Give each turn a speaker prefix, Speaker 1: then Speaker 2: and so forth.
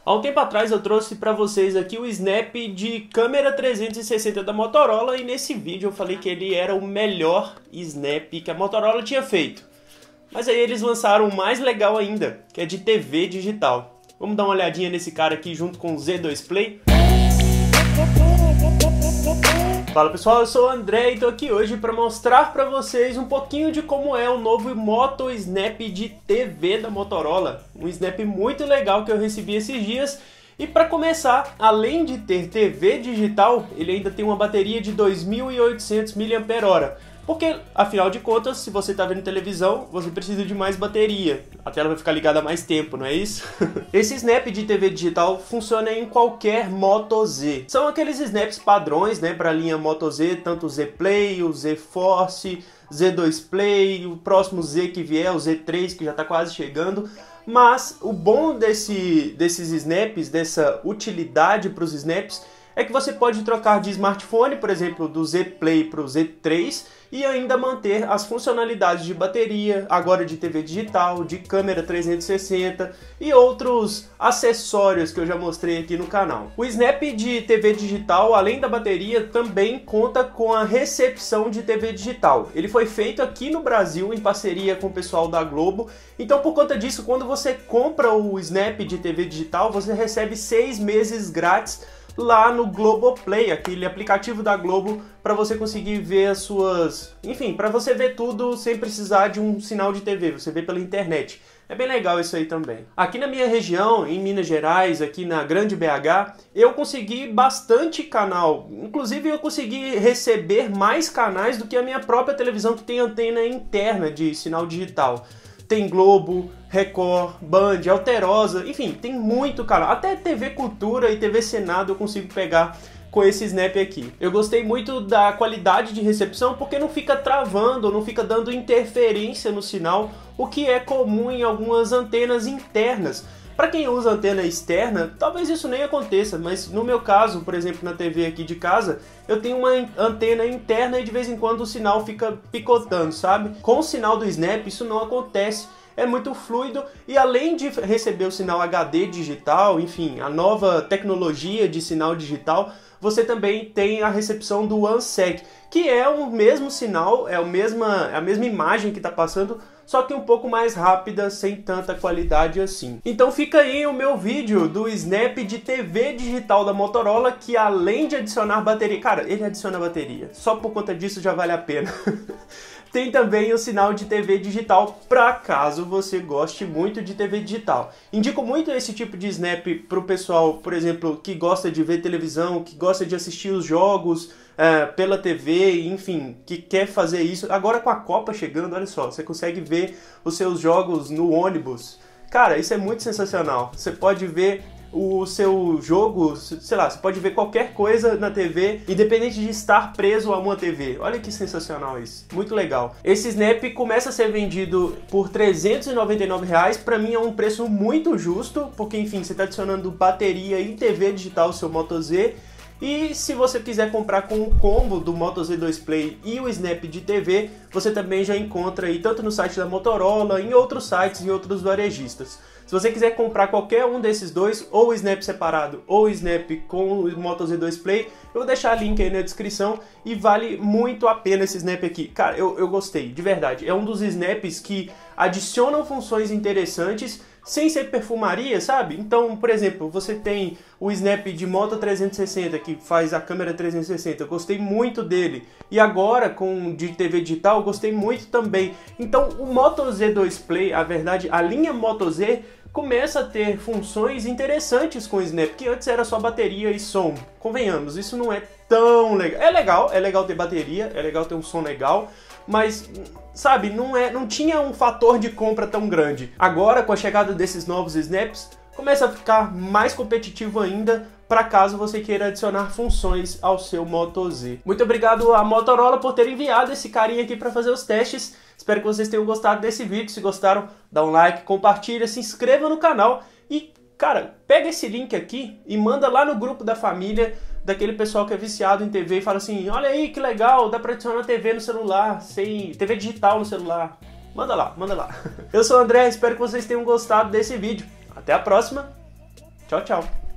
Speaker 1: Há um tempo atrás eu trouxe para vocês aqui o Snap de câmera 360 da Motorola e nesse vídeo eu falei que ele era o melhor Snap que a Motorola tinha feito. Mas aí eles lançaram o mais legal ainda, que é de TV digital. Vamos dar uma olhadinha nesse cara aqui junto com o Z2 Play? Fala pessoal, eu sou o André e estou aqui hoje para mostrar para vocês um pouquinho de como é o novo Moto Snap de TV da Motorola. Um Snap muito legal que eu recebi esses dias. E para começar, além de ter TV digital, ele ainda tem uma bateria de 2.800 mAh. Porque, afinal de contas, se você está vendo televisão, você precisa de mais bateria. A tela vai ficar ligada mais tempo, não é isso? Esse Snap de TV digital funciona em qualquer Moto Z. São aqueles Snaps padrões, né, para a linha Moto Z, tanto o Z Play, o Z Force, Z2 Play, o próximo Z que vier, o Z3 que já está quase chegando. Mas o bom desses snaps, dessa utilidade para os snaps, é que você pode trocar de smartphone, por exemplo, do Z Play para o Z3 e ainda manter as funcionalidades de bateria, agora de TV digital, de câmera 360 e outros acessórios que eu já mostrei aqui no canal. O Snap de TV digital, além da bateria, também conta com a recepção de TV digital. Ele foi feito aqui no Brasil em parceria com o pessoal da Globo, então por conta disso, quando você compra o Snap de TV digital, você recebe 6 meses grátis lá no Globoplay, aquele aplicativo da Globo, para você conseguir ver as suas... Enfim, para você ver tudo sem precisar de um sinal de TV, você vê pela internet. É bem legal isso aí também. Aqui na minha região, em Minas Gerais, aqui na Grande BH, eu consegui bastante canal. Inclusive eu consegui receber mais canais do que a minha própria televisão, que tem antena interna de sinal digital. Tem Globo, Record, Band, Alterosa, enfim, tem muito canal. Até TV Cultura e TV Senado eu consigo pegar com esse Snap aqui. Eu gostei muito da qualidade de recepção porque não fica travando, não fica dando interferência no sinal, o que é comum em algumas antenas internas. Para quem usa antena externa, talvez isso nem aconteça, mas no meu caso, por exemplo, na TV aqui de casa, eu tenho uma antena interna e de vez em quando o sinal fica picotando, sabe? Com o sinal do Snap isso não acontece, é muito fluido e além de receber o sinal HD digital, enfim, a nova tecnologia de sinal digital, você também tem a recepção do OneSec, que é o mesmo sinal, é a mesma imagem que está passando, só que um pouco mais rápida, sem tanta qualidade assim. Então fica aí o meu vídeo do Snap de TV digital da Motorola, que além de adicionar bateria... Cara, ele adiciona bateria, só por conta disso já vale a pena. Tem também o sinal de TV digital, para caso você goste muito de TV digital. Indico muito esse tipo de Snap para o pessoal, por exemplo, que gosta de ver televisão, que gosta de assistir os jogos pela TV, enfim, que quer fazer isso. Agora com a Copa chegando, olha só, você consegue ver os seus jogos no ônibus. Cara, isso é muito sensacional. Você pode ver o seu jogo, sei lá, você pode ver qualquer coisa na TV, independente de estar preso a uma TV. Olha que sensacional isso, muito legal. Esse Snap começa a ser vendido por R$ 399, para mim é um preço muito justo, porque enfim, você está adicionando bateria e TV digital ao seu Moto Z. E se você quiser comprar com o combo do Moto Z2 Play e o Snap de TV, você também já encontra aí tanto no site da Motorola, em outros sites e outros varejistas. Se você quiser comprar qualquer um desses dois, ou o Snap separado ou o Snap com o Moto Z2 Play, eu vou deixar link aí na descrição e vale muito a pena esse Snap aqui. Cara, eu gostei, de verdade. É um dos Snaps que adicionam funções interessantes sem ser perfumaria, sabe? Então, por exemplo, você tem o Snap de Moto 360, que faz a câmera 360, eu gostei muito dele. E agora, com de TV digital, eu gostei muito também. Então, o Moto Z2 Play, a verdade, a linha Moto Z começa a ter funções interessantes com o Snap, que antes era só bateria e som. Convenhamos, isso não é tão legal. É legal ter bateria, é legal ter um som legal, mas, sabe, não tinha um fator de compra tão grande. Agora, com a chegada desses novos Snaps, começa a ficar mais competitivo ainda, para caso você queira adicionar funções ao seu Moto Z. Muito obrigado à Motorola por ter enviado esse carinha aqui para fazer os testes. Espero que vocês tenham gostado desse vídeo. Se gostaram, dá um like, compartilha, se inscreva no canal e, cara, pega esse link aqui e manda lá no grupo da família, daquele pessoal que é viciado em TV e fala assim: olha aí que legal, dá para adicionar TV no celular, TV digital no celular. Manda lá, manda lá. Eu sou o André, espero que vocês tenham gostado desse vídeo. Até a próxima. Tchau, tchau!